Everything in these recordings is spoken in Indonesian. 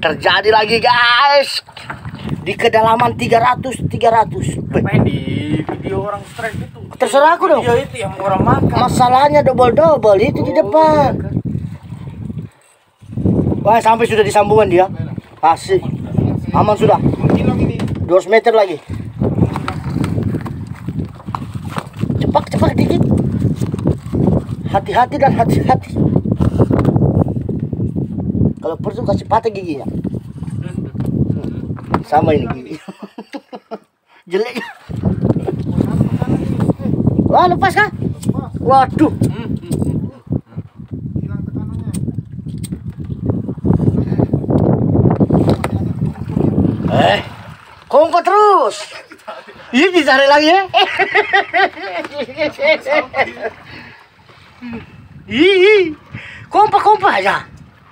Terjadi lagi guys. Di kedalaman 300. Main di video orang strike itu. Terserah aku dong. Video itu yang orang makan. Masalahnya double itu di depan. Wah, sampai sudah disambungan dia. Asik. Aman sudah. 200 meter lagi. Cepat dikit. Hati-hati dan hati-hati. Kalau perlu kasih patah giginya. Sama ini gigi. Jelek. Wah, lepas kah? Waduh. Hilang tekanannya. Kompak terus. Ini dicari lagi ya. Kompak aja.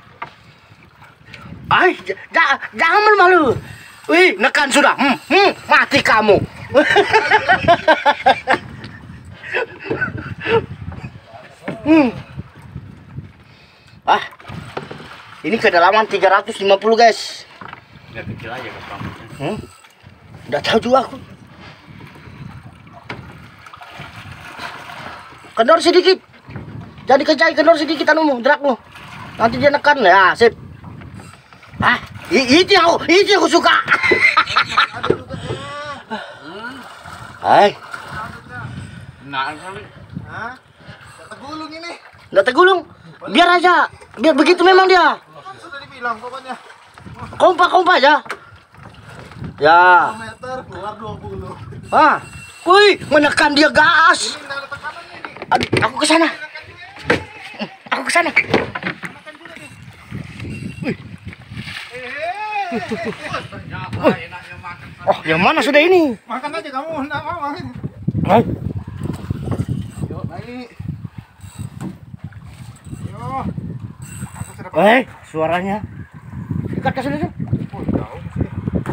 Jangan malu. Wih, nekan sudah. Mati kamu. Ini kedalaman 350 guys. Nggak kecil aja ke kamu. Udah tahu juga aku. Kendor sedikit. Jadi kejai kendor sedikit anumu, drakmu. Nanti dia nekan ya, sip. Itu yang aku suka. Hai. Nah, kali. Hah? Tergulung ini. Nggak tergulung. Biar aja. Biar begitu memang dia. Kan sudah dibilang pokoknya. Kompak aja. Ya. 2 meter keluar 20. Wih, menekan dia gas. Ini ada tekanannya nih. Aduh, aku ke sana. Oh, yang mana sudah ini? Makan aja kamu, enggak mau. Hai. Yuk, naik. Yuk. Aku sudah Suaranya. Dekat ke sini. jauh sih.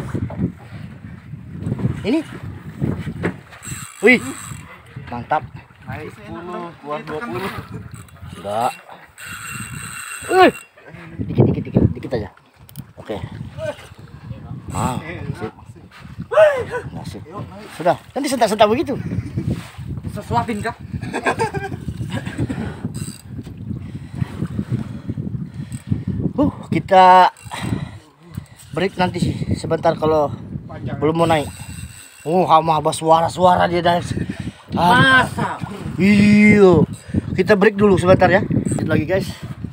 Ini. Wih. Mantap. Naik 10, keluar 20. Enggak. Dikit aja. Oke. Sip. Sip. Sudah. Nanti sentak-sentak begitu. Sesuapin kah? Kita break nanti sih sebentar kalau belum mau naik. Hama suara dia guys. Masa? Iya. Kita break dulu sebentar ya. Lagi guys.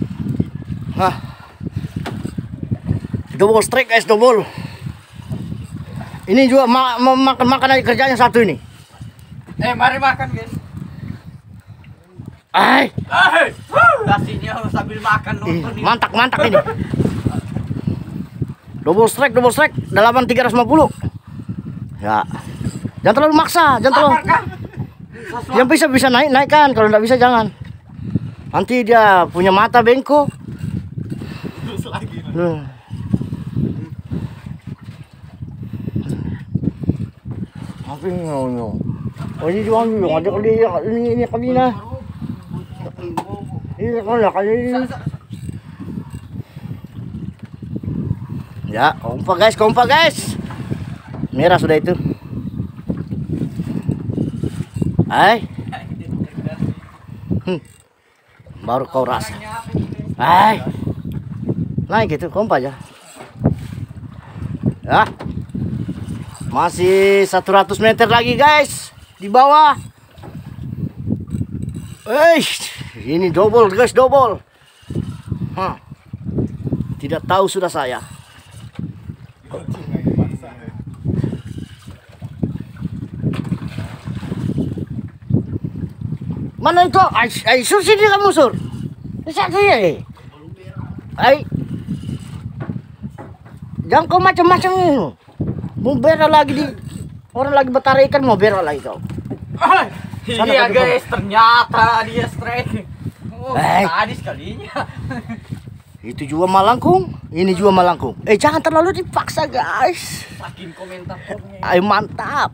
Double strike guys, double. Ini juga makan aja kerjanya satu ini. Mari makan guys. Nasinya sambil makan nonton ini. Mantap ini. Double strike, dalaman 350. Ya. Jangan terlalu maksa, jangan terlalu. Yang bisa naikkan, kalau nggak bisa jangan. Nanti dia punya mata bengkok. Terus lagi. Apa ini? Oh, ini juga ada ini kabina. Ini kali ini. Ya, kompak guys. Merah sudah itu. Baru kau rasa. Naik gitu, kompak aja. Ya. Masih 100 meter lagi guys di bawah. Ini double guys, double. Tidak tahu sudah saya. Mana itu? Sur sini kamu sur. Satu ya. Jangan kau macam-macam ini. Mau berak lagi di orang lagi betara ikan, mau berak lagi kau. Iya guys, ternyata dia strike. Tadi sekalinya. Itu juga malangkung, ini juga malangkung. Jangan terlalu dipaksa guys. Saking komentatornya. Mantap.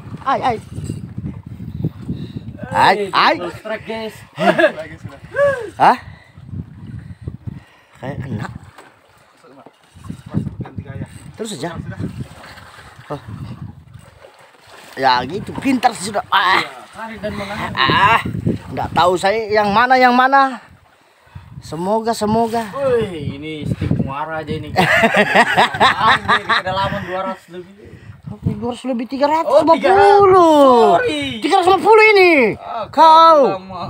Strike guys. Kayak kena. Terus saja. Oh. Ya gitu, pintar sih sudah. Cari dan menang. Enggak tahu saya yang mana. Semoga. Wih, ini stick muara aja ini. Ini kedalaman 200 lebih. 200 lebih 350. Oh, 300. Sorry. 350 ini. Kau.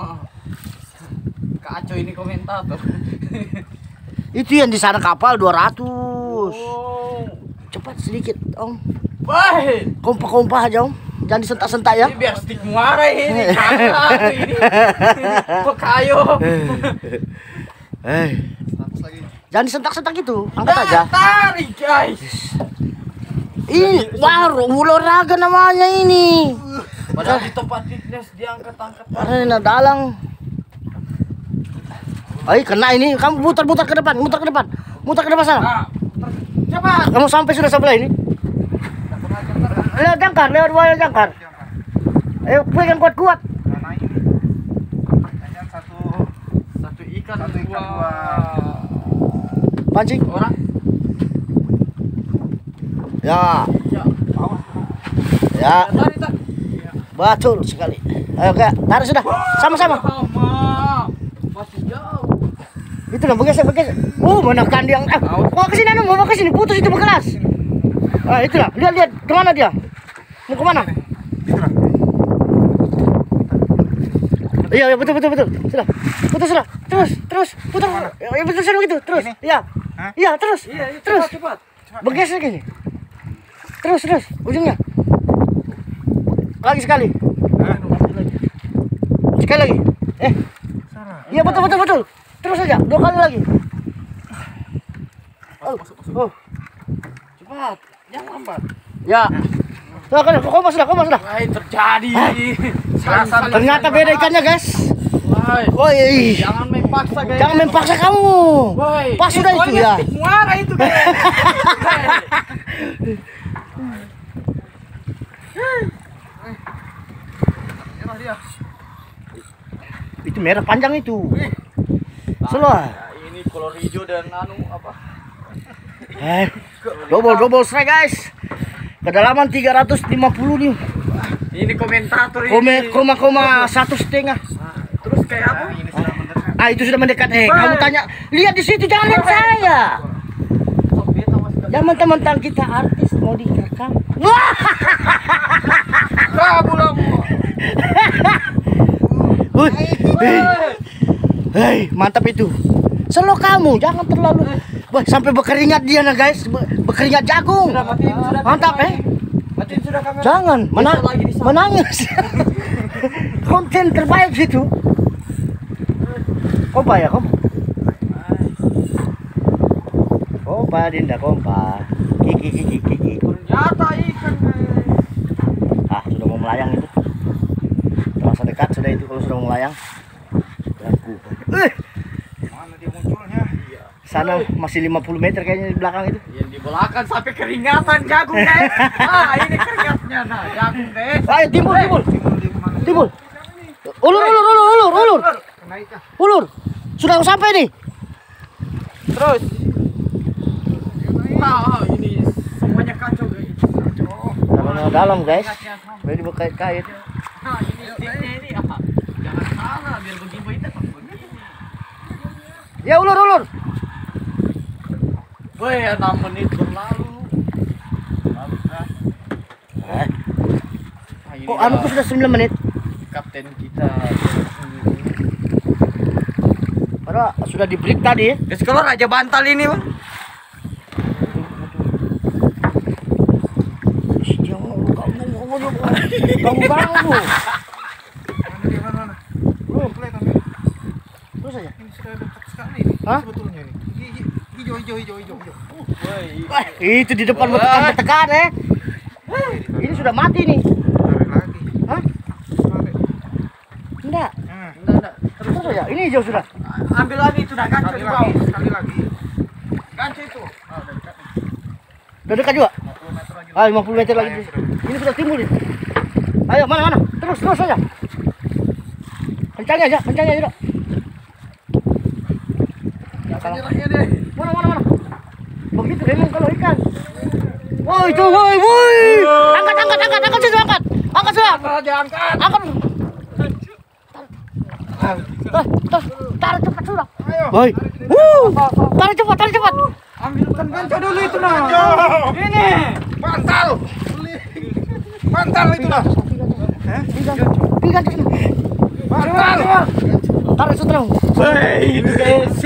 Kacau ini komentator. Itu yang di sana kapal 200. Oh. Cepat sedikit, Om. Baik. Kompa aja, Om. Jangan disentak-sentak ya. Ini biar stick muara ini. Jangan ini. Pekayo. Lagi. Jangan disentak-sentak gitu. Angkat aja. Tarik, guys. Ini baru olahraga namanya ini. Padahal di tempat fitness diangkat-angkat. Karena dalang. Ayo kena ini. Kamu muter ke depan. Muter ke depan sana. Cepat. Kamu sampai sudah sebelah ini. Lewat jangkar. Ayo pegang kuat. Nah ini. Hanya Satu ikan dua. Pancing. orang. Ya. Tarik. Betul sekali. Ayo Kak, tarik sudah. Sama-sama. Masih jauh. Itu lah bergeser. Menekan dia. Mau ke sini mau ke sini. Putus itu berkelas. Itulah. Lihat kemana dia? Mau kemana? Iya betul. Sudah. Putus sudah. Terus putar. Ya betul sudah begitu. Terus. Iya. Iya terus. Terus. Cepat. Bergeser gini. Terus ujungnya. Lagi sekali. Sekali lagi. Iya betul. Terus saja. 2 kali lagi. Oh. Cepat. Jangan lambat. Ya. Koma sudah. Wah, terjadi. Ternyata beda ikannya, guys. Woi. Jangan main paksa, guys. Jangan main paksa kamu. Woi. Pas sudah itu ya. Muara itu, guys. Dia. Itu merah panjang itu. Salah. Ini kolor hijau dan apa? Double strike, guys. Kedalaman 350 nih. Ini komentator ini. Koma 1,5. Terus kayak apa? Ini sudah mendekat. Itu sudah mendekat. Kamu tanya, lihat di situ, jangan lihat saya. Jangan teman-teman kita artis mau direkam. Wah. Hei, mantap itu. Selo kamu, jangan terlalu. Sampai berkeringat dia nah, guys. Berkeringat jagung. Mantap, Matiin sudah kamera. Jangan, menangis. Konten terbaik situ. Kompa ya, kompa. Kompa, Dinda, kompa. Kiki. Ternyata ikan, guys. Sudah mau melayang itu. Terasa dekat sudah itu kalau sudah mau melayang. Mana dia munculnya? Sana masih 50 meter kayaknya di belakang itu. Yang di belakang sampai keringatan jagung, guys. Ini keringatnya jagung, guys. Ayo timbul. Ulur. Ulur. Sudah sampai nih. Terus. Ini semuanya kacau, guys. Dalam, guys. Boleh dibekait-kait. Ini sticknya ini. Jangan salah biar begini tetap begini. Ya ulur. Woi, 6 menit berlalu. Kok anu sudah 9 menit? Kapten kita. Padahal sudah di break tadi. Guys, kalau Raja Bantal ini, Bang. Kamu bangun. Mana? Belum kelihatan. Terus aja. Ini sudah dekat sekali nih. Hah? Sebetulnya nih. Hijau. Woi, Itu di depan bertekan. Ini sudah mati nih. Tarik lagi. Hah? Tarik. Enggak. enggak. Terus aja. Ini hijau sudah. Ambil lagi itu dah kancil di bawah. Sekali lagi. Kancil itu. Udah dekat juga. 50 meter lagi. 50 meter lagi. Ini sudah timbul ini. Ayo, mana? Terus aja. Kencangnya aja. Kencangnya deh. Mana? Begitu memang kalau ikan. Woi, itu, woi. Angkat situ, angkat. Angkat sudah. Angkat. Tarik cepat sudah. Woi. Tarik cepat. Ambilkan ganco dulu itu nah. Ini. Bantal itu nah. Tiga. Bantal. Tarik sudah. Hei, itu guys.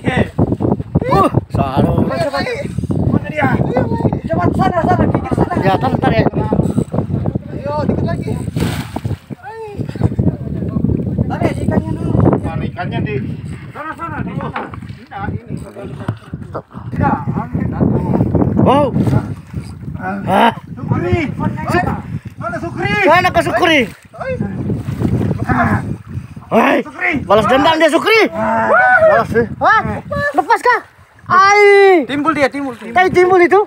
Selalu. Mana dia? Cepat sana, pinggir sana. Ya, tar ya. Ayo, dikit lagi. Tarik ikannya dulu. Mana ikannya di sana di sana. Tidak, ini. Tidak, ambil. Wow. Sukri. Mana Sukri? Mana ke Sukri? Woi, balas dendam dia Sukri. Balas sih. Wah, lepas kah? Ai. Timbul dia. Kayak timbul itu.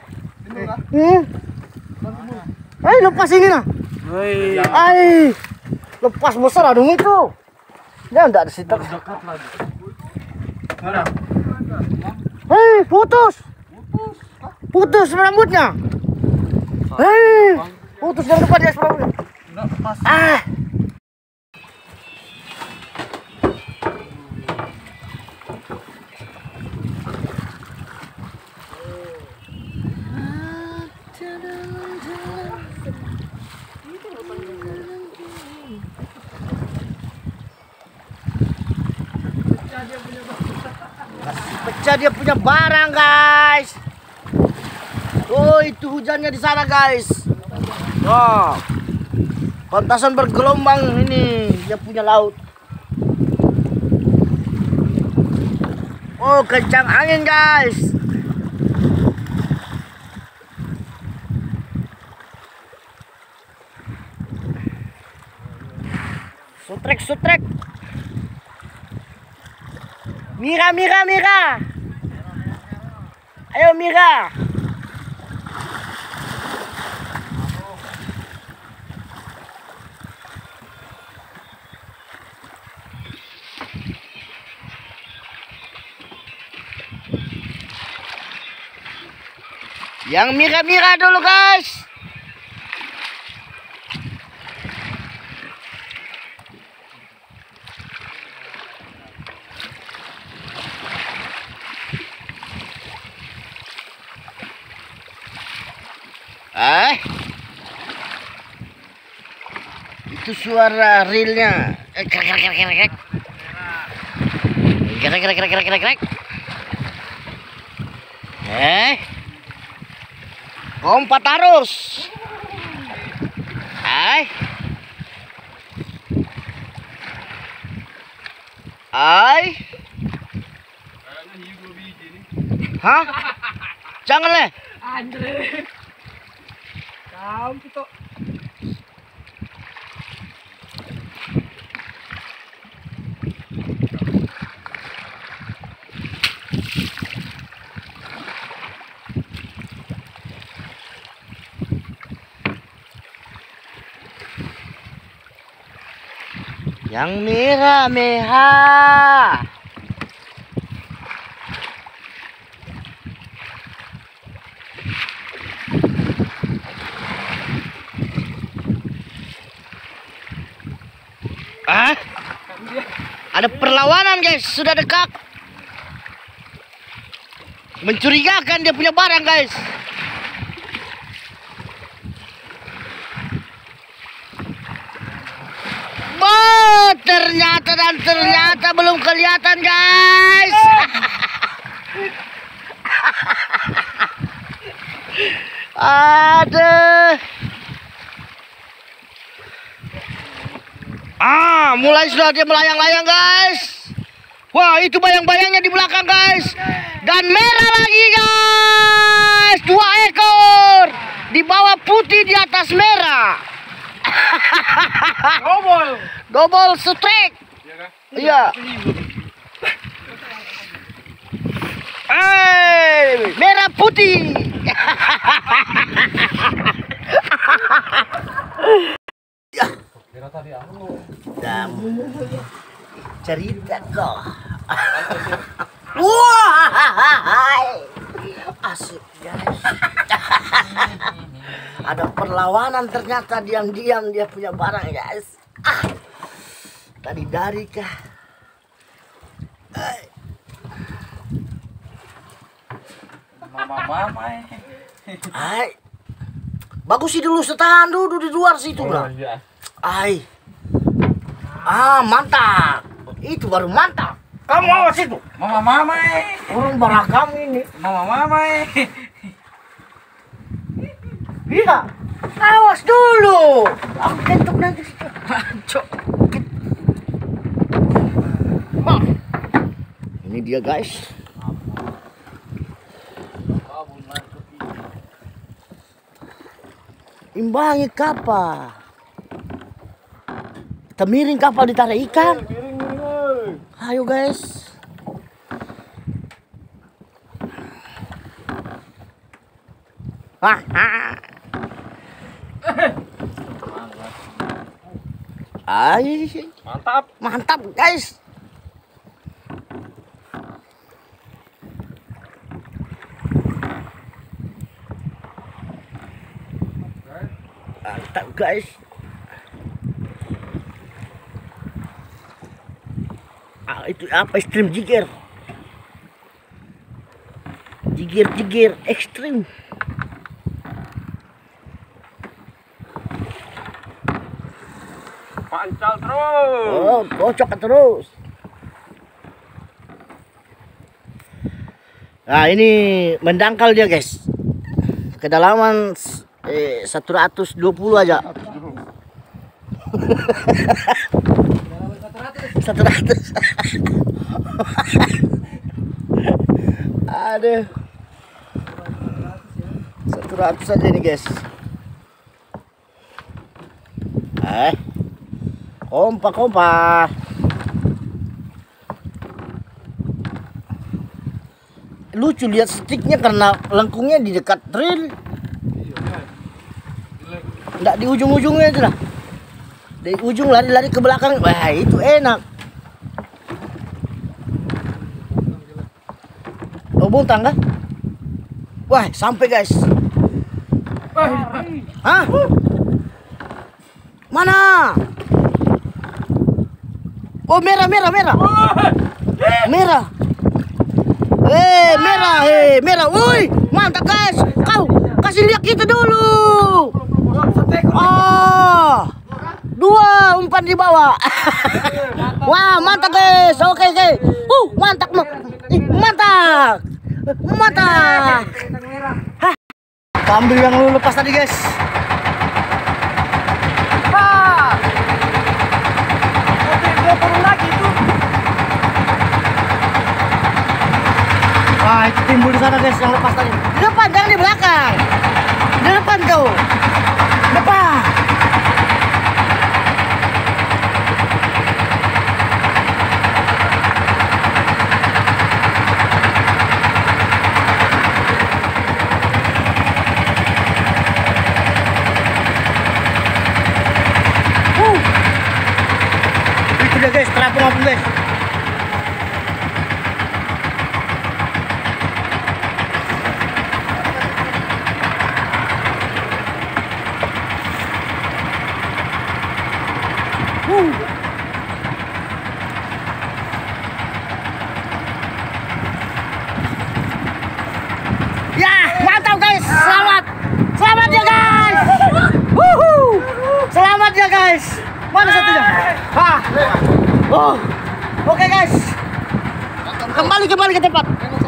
Lepas ini nah. Ai. Lepas besar adung itu. Dia enggak ada situ. Mana? Putus rambutnya. Putus jangan lupa dia rambutnya. Pecah dia punya barang, guys. Oh, itu hujannya di sana, guys. Wah, pantasan bergelombang ini dia punya laut. Oh, kencang angin, guys. Sutrek. Mira. Ayo Mira. Yang Mira dulu, guys. Itu suara reelnya. Krek. Lompat arus. Hah? Jangan leh. Andre. Kamu itu. Yang merah. Ada perlawanan, guys, sudah dekat. Mencurigakan dia punya barang, guys. Ternyata belum kelihatan, guys. Aduh. Mulai sudah dia melayang-layang, guys. Wah, itu bayang-bayangnya di belakang, guys. Dan merah lagi, guys. 2 ekor. Di bawah putih, di atas merah. Double strike. Iya. Merah putih. Cerita kok. Wah. asik guys. Ada perlawanan ternyata, diam-diam dia punya barang guys. Tadi dari kah? Mama. Hai. Bagus sih dulu, setahan dulu di luar situ lah. Iya. Ai. Mantap. Itu baru mantap. Kamu awas itu. Mama. Orang beragam ini. Mama. Iya. Awas dulu. Aku kentuk nanti. Cok. Ini dia guys. Imbangi kapal. Kita miring kapal ditarik ikan. Ayo guys. Mantap guys. Mantap guys. Itu apa, ekstrim jigger. Jigger ekstrim. Pancal terus. Oh, kocok terus. Nah, ini mendangkal dia guys. Kedalaman 120 aja. 100. Aduh. 100 aja ini guys. Kompak. Lucu lihat sticknya karena lengkungnya di dekat reel. Enggak di ujung-ujungnya itu lah. Dari ujung lari ke belakang. Wah, itu enak. Oh, buntang kan? Wah, sampai guys. Hah? Mana? Oh, merah. Merah. Merah. Woi, mantap guys. Kau kasih lihat kita dulu. Oh. 2 umpan di bawah. Wah, mantap guys. Oke. Mantap. Hah. Ambil yang lu lepas tadi guys. Lagi tuh. Wah, itu timbul di sana guys yang lepas tadi. Di depan, jangan di belakang. Di depan kau. Depan. Itu dia guys, terapung guys. Ya, mantap guys. Selamat ya guys. Selamat ya guys. Mana satunya? Oke guys. Kembali ke tempat.